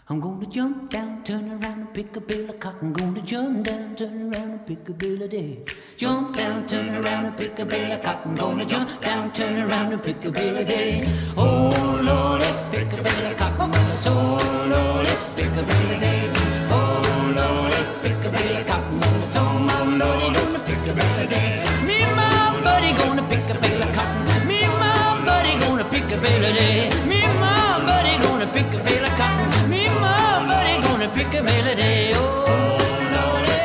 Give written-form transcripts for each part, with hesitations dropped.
I'm gonna jump down, turn around and pick a bale of cotton. Gonna jump down, turn around and pick a bale of day. Jump down, turn around and pick a bale of cotton. Gonna jump down, turn around and pick a bale of day. Oh Lordy, pick a bale of cotton. So Lordy, pick a bale of day. Oh Lordy, pick a bale of cotton. So my Lordy gonna pick a bale of day. Me and my buddy gonna pick a bale of cotton. Me and my buddy gonna pick a bale of day. Me and my buddy gonna pick a bale of cotton. Me and my buddy gonna pick a bale of day. Oh Lordy,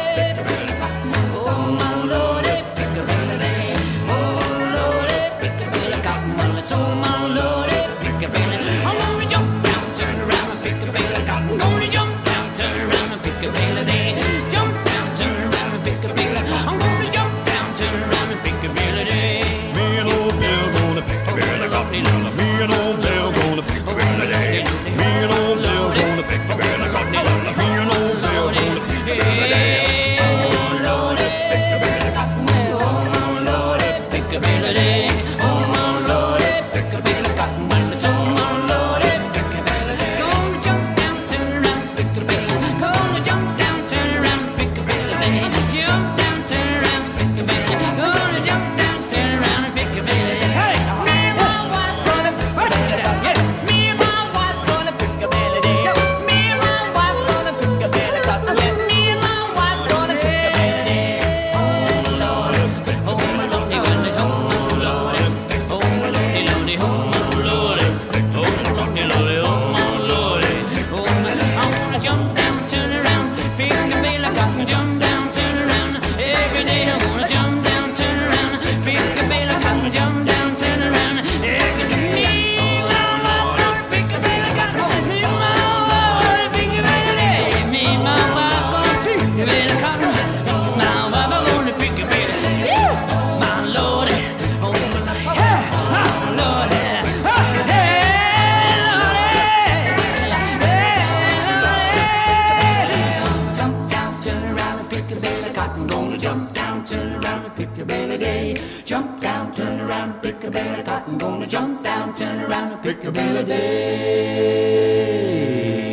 oh my Lordy, pick a bale of day. Oh Lordy, pick a bale of cotton. Well, it's oh my Lordy, pick a bale of day. I'm gonna jump down, turn around and pick a bale of cotton. Gonna jump down, turn around and pick a bale of day. Jump down, turn around and pick a bale of day. I'm gonna jump down, turn around and pick a bale of day. Me and old Bill gonna pick a bale of cotton. Me and old Bill gonna pick a bale of day. Me and old Bill gonna pick a bale of cotton. Me and old Bill gonna pick a bale of day. Oh Lordy, pick a bale of cotton. Oh Lordy, pick a bale of day. Oh Lordy, pick a bale of cotton. Well, it's oh my Lordy, pick a bale of day. Gonna jump down, turn around, pick a bale. Gonna jump down, turn around, pick a bale of day. Jump down, turn around, pick a bale. Gonna jump down, turn around and pick a bale of day. Hey, me and my wife gonna pick a bale of day. Me and my wife gonna pick a bale of day. Me and my wife gonna pick a bale of cotton. Me and my wife gonna pick a bale of day. Oh Lordy, oh my Lordy, well it's oh my Lordy, oh my Lordy, Lordy, oh my Lordy, oh my Lordy, Lordy, oh my Lordy, oh my. I wanna jump down, turn around, pick a bale of cotton. Jump down, turn around, every day I wanna jump down, turn around, pick a bale of cotton. Jump down, turn around, every day. Me and my wife gonna pick a bale of cotton. Me and my wife gonna pick a bale of day. Me and my wife gonna pick a bale of cotton. My wife gonna pick a bale of day. My Lordy, oh my, yeah, my Lordy, oh, hey Lordy, hey Lordy. Jump down, turn around and pick a bale of cotton. Gonna jump down, turn around and pick a bale of day. Jump down, turn around and pick a bale of cotton. Gonna jump down, turn around and pick a bale of day.